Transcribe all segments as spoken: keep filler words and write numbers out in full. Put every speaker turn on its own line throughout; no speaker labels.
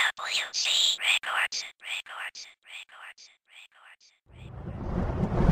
W C Records, Records, Records, Records, Records.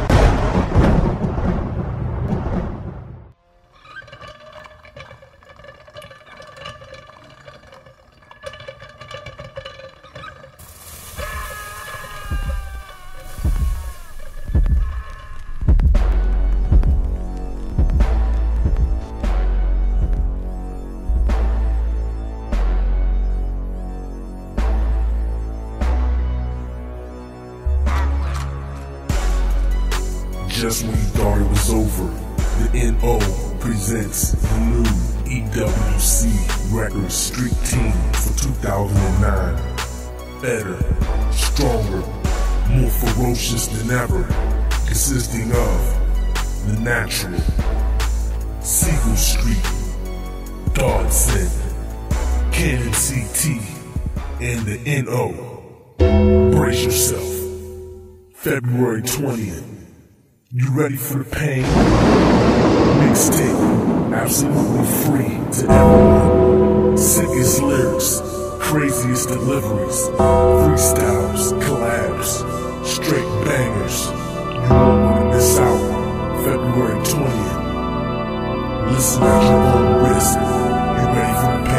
Just when you thought it was over, the N O presents the new E W C Records Street Team for two thousand nine. Better, stronger, more ferocious than ever, consisting of The Natural, Seagull Street, Dodson, Cannon C T, and the N O. Brace yourself. February twentieth. You ready for the pain? Mixtape, absolutely free to everyone. Sickest lyrics, craziest deliveries, freestyles, collabs, straight bangers. You won't want to miss out. February twentieth. Listen at your own risk. You ready for the pain?